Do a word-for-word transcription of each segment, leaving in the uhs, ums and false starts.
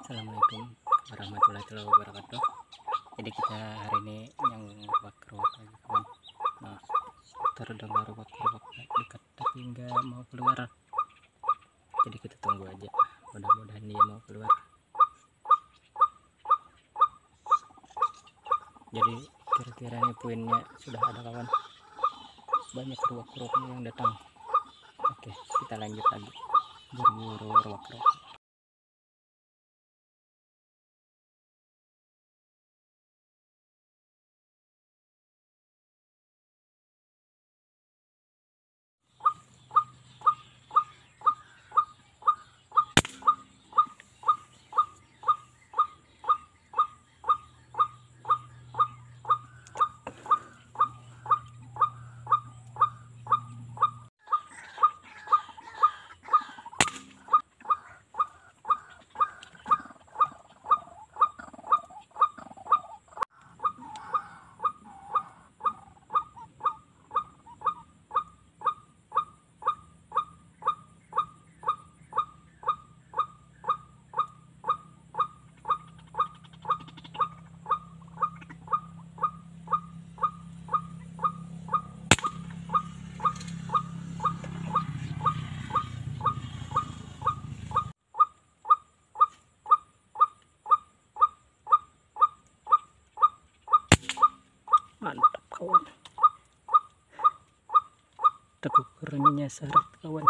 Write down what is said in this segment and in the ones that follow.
Assalamualaikum warahmatullahi wabarakatuh. Jadi kita hari ini yang ruwak-ruwak lagi kawan. Nah, terdengar ruwak-ruwak dekat tapi nggak mau keluar. Jadi kita tunggu aja. Mudah-mudahan dia mau keluar. Jadi kira-kira ini poinnya sudah ada kawan. Banyak ruwak-ruwaknya yang datang. Oke, kita lanjut lagi berburu ruwak-ruwak. Mantap kawan, tekuk kerennya syarat kawan.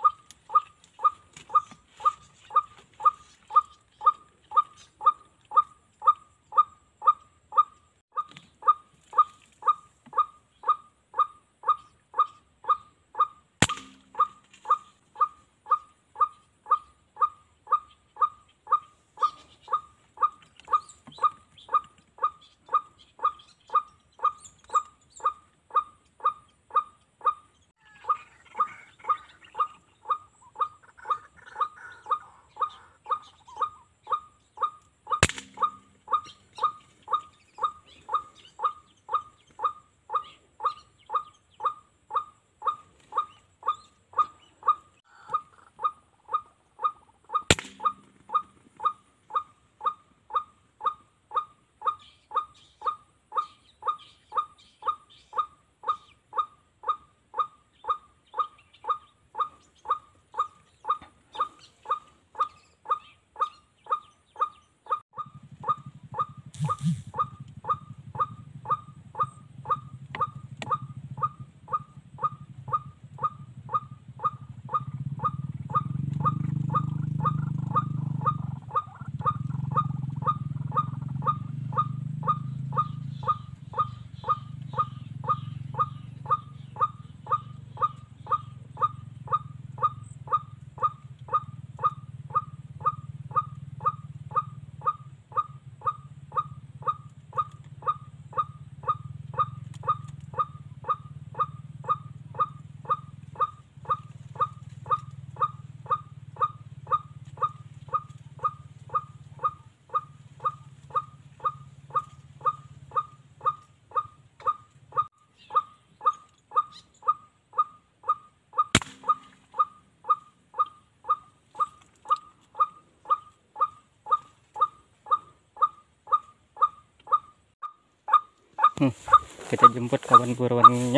Hmm, kita jemput kawan buruannya.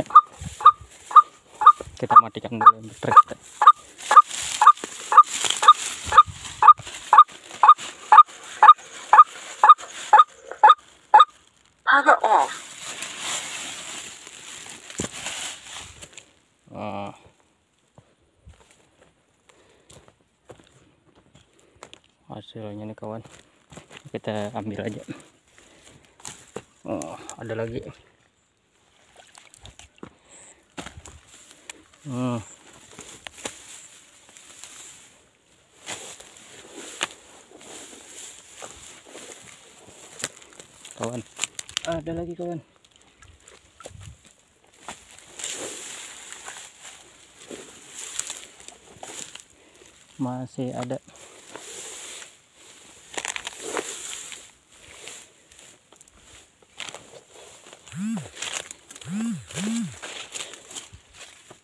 Kita matikan dulu baterai kita. Power off. Oh. Hasilnya nih kawan, kita ambil aja. Oh, ada lagi. Hmm. Kawan, ada lagi kawan. Masih ada.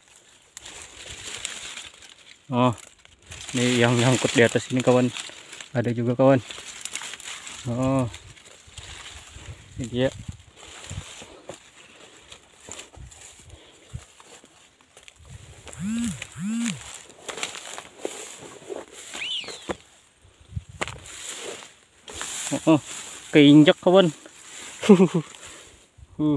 Oh, ini yang nyangkut di atas ini kawan. Ada juga kawan. Oh, ini dia. Oh, keinjak kawan. uh.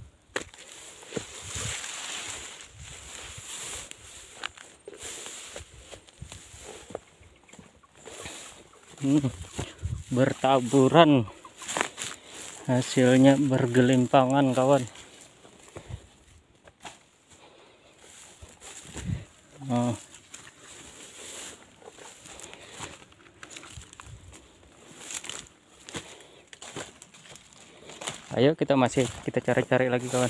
Hmm, bertaburan, hasilnya bergelimpangan kawan. Oh. Ayo kita masih kita cari-cari lagi kawan.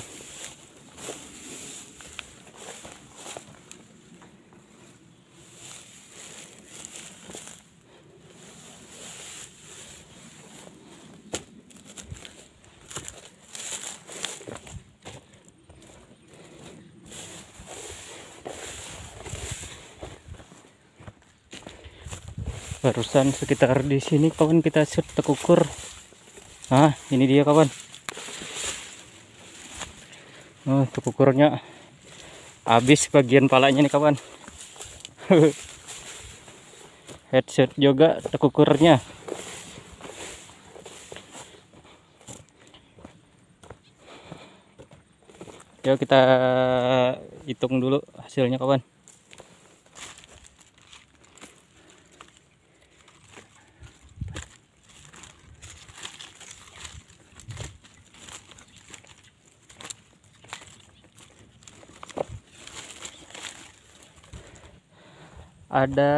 Barusan sekitar di sini kawan kita shoot tekukur. Nah, ini dia kawan. Oh, tekukurnya habis bagian palanya nih kawan. Headset juga tekukurnya. Yuk kita hitung dulu hasilnya kawan. Ada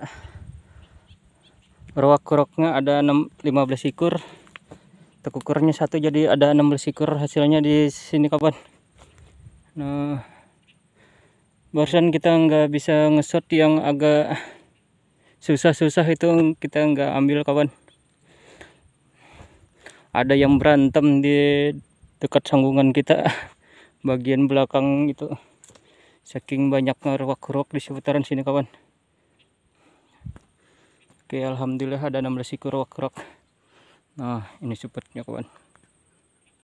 ruak-ruaknya ada lima belas ekor, tekukurnya satu, jadi ada enam belas ekor hasilnya di sini kawan. Nah, barusan kita nggak bisa nge-shot yang agak susah-susah itu, kita nggak ambil kawan. Ada yang berantem di dekat sanggungan kita bagian belakang itu, saking banyaknya ruak-ruak di seputaran sini kawan. Oke, alhamdulillah ada enam belas ekor ruak-ruak. Nah, ini supportnya kawan.